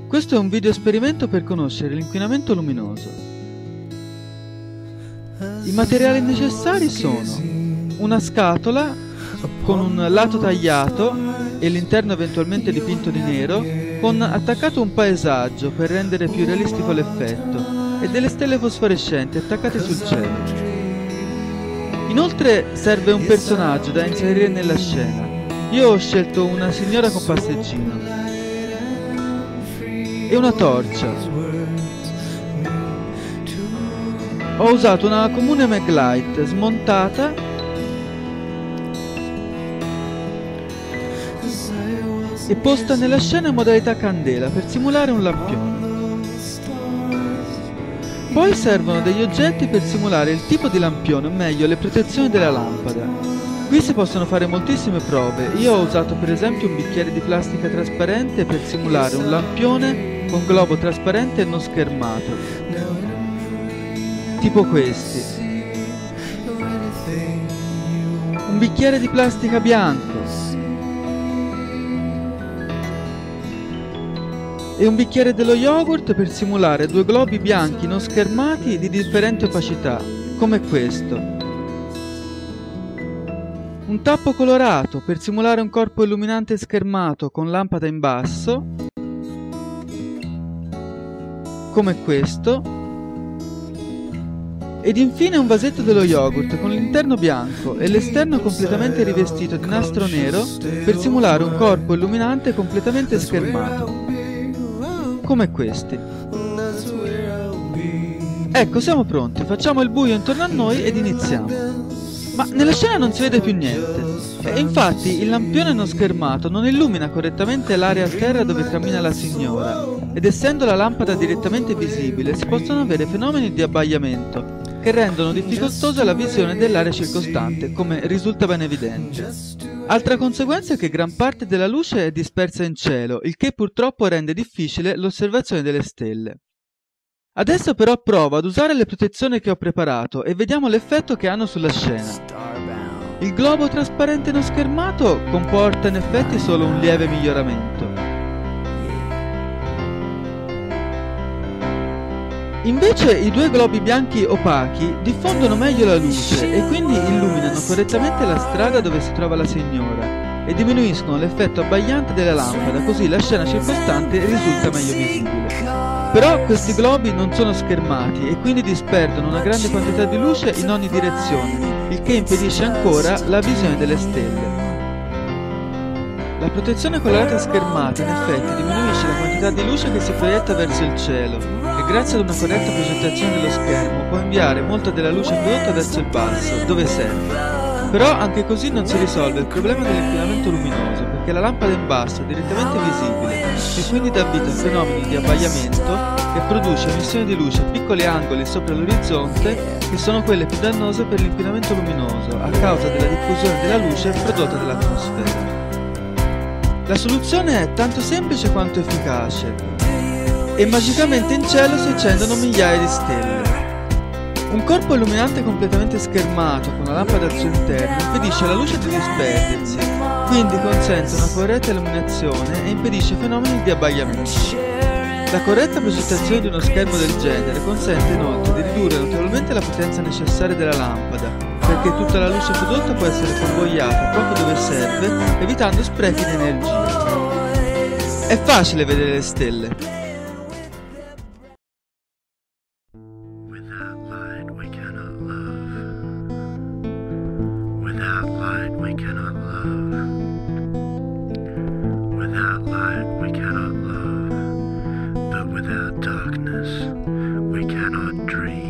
Questo è un video esperimento per conoscere l'inquinamento luminoso. I materiali necessari sono una scatola con un lato tagliato e l'interno eventualmente dipinto di nero, con attaccato un paesaggio per rendere più realistico l'effetto, e delle stelle fosforescenti attaccate sul cielo. Inoltre serve un personaggio da inserire nella scena. Io ho scelto una signora con passeggino e una torcia. Ho usato una comune Maglite smontata e posta nella scena in modalità candela per simulare un lampione. Poi servono degli oggetti per simulare il tipo di lampione, o meglio le protezioni della lampada. Qui si possono fare moltissime prove. Io ho usato per esempio un bicchiere di plastica trasparente per simulare un lampione con globo trasparente e non schermato, tipo questi. Un bicchiere di plastica bianco e un bicchiere dello yogurt per simulare due globi bianchi non schermati di differente opacità, come questo. Un tappo colorato per simulare un corpo illuminante schermato con lampada in basso, come questo. Ed infine un vasetto dello yogurt con l'interno bianco e l'esterno completamente rivestito di nastro nero per simulare un corpo illuminante completamente schermato, come questi. Ecco, siamo pronti, facciamo il buio intorno a noi ed iniziamo. Ma nella scena non si vede più niente. E infatti il lampione non schermato non illumina correttamente l'area a terra dove cammina la signora, ed essendo la lampada direttamente visibile si possono avere fenomeni di abbagliamento che rendono difficoltosa la visione dell'area circostante, come risulta ben evidente. Altra conseguenza è che gran parte della luce è dispersa in cielo, il che purtroppo rende difficile l'osservazione delle stelle. Adesso però provo ad usare le protezioni che ho preparato e vediamo l'effetto che hanno sulla scena. Il globo trasparente non schermato comporta in effetti solo un lieve miglioramento. Invece i due globi bianchi opachi diffondono meglio la luce e quindi illuminano correttamente la strada dove si trova la signora e diminuiscono l'effetto abbagliante della lampada, così la scena circostante risulta meglio visibile. Però questi globi non sono schermati e quindi disperdono una grande quantità di luce in ogni direzione, il che impedisce ancora la visione delle stelle. La protezione colorata schermata in effetti diminuisce la quantità di luce che si proietta verso il cielo e grazie ad una corretta progettazione dello schermo può inviare molta della luce prodotta verso il basso, dove serve. Però anche così non si risolve il problema dell'inquinamento luminoso, perché la lampada in basso è direttamente visibile e quindi dà vita a fenomeni di abbagliamento che produce emissioni di luce a piccoli angoli sopra l'orizzonte, che sono quelle più dannose per l'inquinamento luminoso a causa della diffusione della luce prodotta dall'atmosfera. La soluzione è tanto semplice quanto efficace e magicamente in cielo si accendono migliaia di stelle. Un corpo illuminante completamente schermato con una lampada al suo interno impedisce alla luce di disperdersi, quindi consente una corretta illuminazione e impedisce fenomeni di abbagliamento. La corretta progettazione di uno schermo del genere consente inoltre di ridurre notevolmente la potenza necessaria della lampada, perché tutta la luce prodotta può essere convogliata proprio dove serve, evitando sprechi di energia. È facile vedere le stelle. Without light we cannot love. Without light we cannot love. But without darkness we cannot dream.